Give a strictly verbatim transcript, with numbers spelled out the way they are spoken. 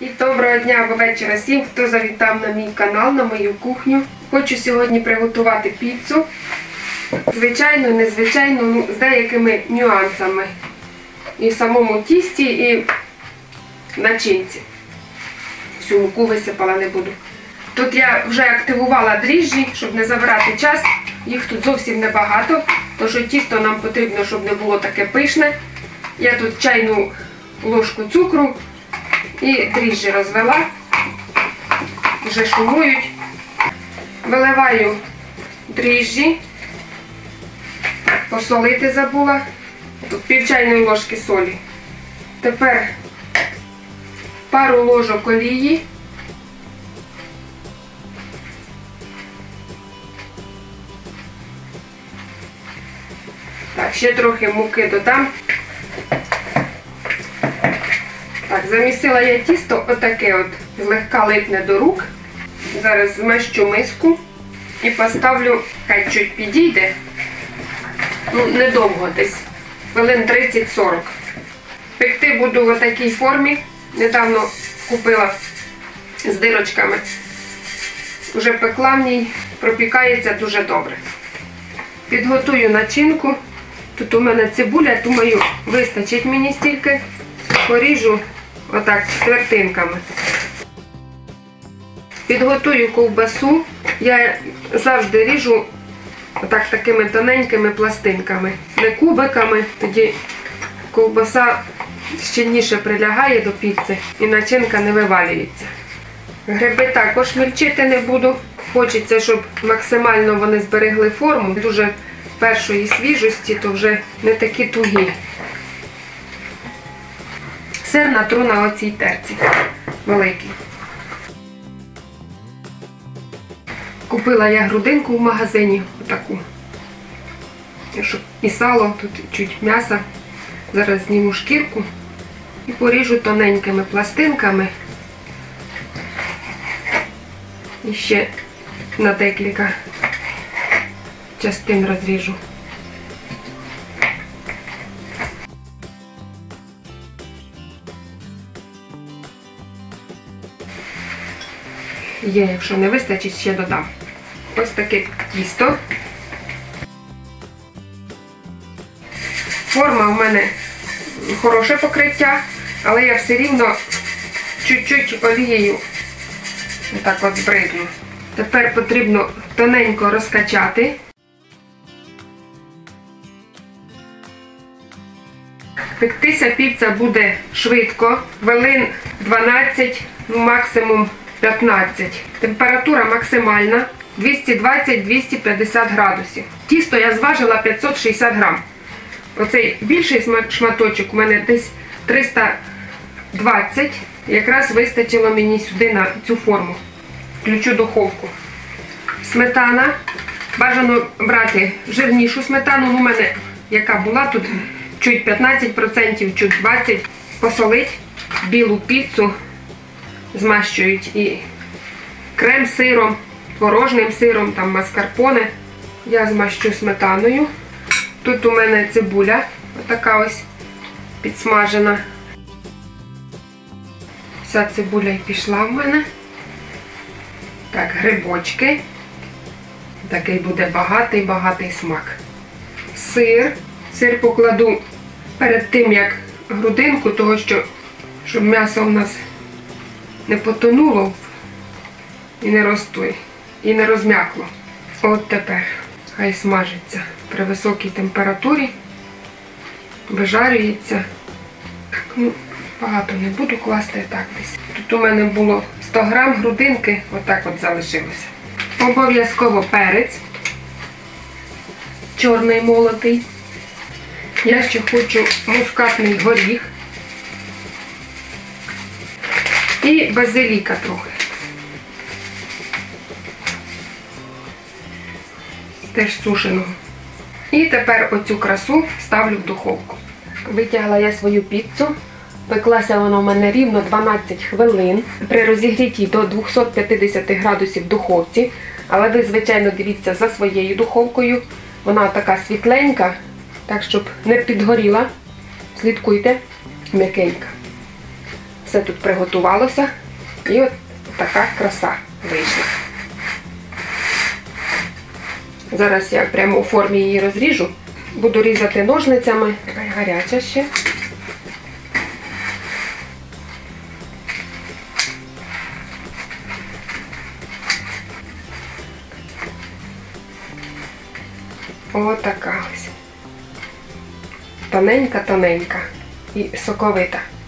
І доброго дня або вечора всім, хто завітав на мій канал, на мою кухню. Хочу сьогодні приготувати піцу. Звичайно, незвичайно, ну, з деякими нюансами. І в самому тісті, і в начинці. Всю муку висипала не буду. Тут я вже активувала дріжджі, щоб не забирати час. Їх тут зовсім небагато, тож тісто нам потрібно, щоб не було таке пишне. Я тут чайну ложку цукру і дріжджі розвела. Вже шумують. Виливаю дріжджі. Посолити забула. Тут пів чайної ложки солі. Тепер пару ложок олії. Так, ще трохи муки додам. Так, замісила я тісто отаке от, злегка липне до рук. Зараз змащу миску і поставлю, хай чуть підійде. Ну, недовго десь, хвилин тридцять-сорок. Пекти буду в такій формі. Недавно купила з дирочками. Вже пекла в ній, пропікається дуже добре. Підготую начинку. Тут у мене цибуля, думаю, вистачить мені стільки. Поріжу отак четвертинками. Підготую ковбасу. Я завжди ріжу отак такими тоненькими пластинками. Не кубиками, тоді ковбаса щільніше прилягає до піци і начинка не вивалюється. Гриби також мільчити не буду. Хочеться, щоб максимально вони зберегли форму. Дуже першої свіжості, то вже не такі тугі. Сир натру на оцій терці великій. Купила я грудинку в магазині, отаку. Щоб і сало, тут чуть м'яса. Зараз зніму шкірку і поріжу тоненькими пластинками. І ще на декілька частин розріжу. Є, якщо не вистачить, ще додам. Ось таке тісто. Форма в мене хороше покриття, але я все рівно чуть-чуть олією отак от збризну. Тепер потрібно тоненько розкачати. Пектися піца буде швидко, хвилин дванадцять, ну максимум п'ятнадцять. Температура максимальна двісті двадцять - двісті п'ятдесят градусів. Тісто я зважила п'ятсот шістдесят грам. Оцей більший шматочок у мене десь триста двадцять. Якраз вистачило мені сюди на цю форму. Включу духовку. Сметана. Бажано брати жирнішу сметану. У мене яка була тут чуть п'ятнадцять відсотків, чуть двадцять відсотків. Посолить білу піцу. Змащують і крем-сиром, творожним сиром, там маскарпоне. Я змащу сметаною. Тут у мене цибуля, отака ось підсмажена. Вся цибуля і пішла в мене. Так, грибочки. Такий буде багатий-багатий смак. Сир. Сир покладу перед тим, як грудинку, того що, щоб м'ясо у нас не потонуло і не розтує, і не розм'якло. От тепер хай смажиться при високій температурі, вижарюється. Так, ну, багато не буду класти, так десь. Тут у мене було сто грам грудинки, отак от залишилося. Обов'язково перець, чорний молотий. Я ще хочу мускатний горіх. І базиліка трохи. Теж сушеного. І тепер оцю красу ставлю в духовку. Витягла я свою піцу. Пеклася вона у мене рівно дванадцять хвилин. При розігрітій до двохсот п'ятдесят градусів в духовці. Але ви, звичайно, дивіться за своєю духовкою. Вона така світленька, так щоб не підгоріла. Слідкуйте, м'якенька. Все тут приготувалося. І от така краса вийшла. Зараз я прямо у формі її розріжу. Буду різати ножницями. Гаряча ще. Отака ось. Тоненька-тоненька і соковита.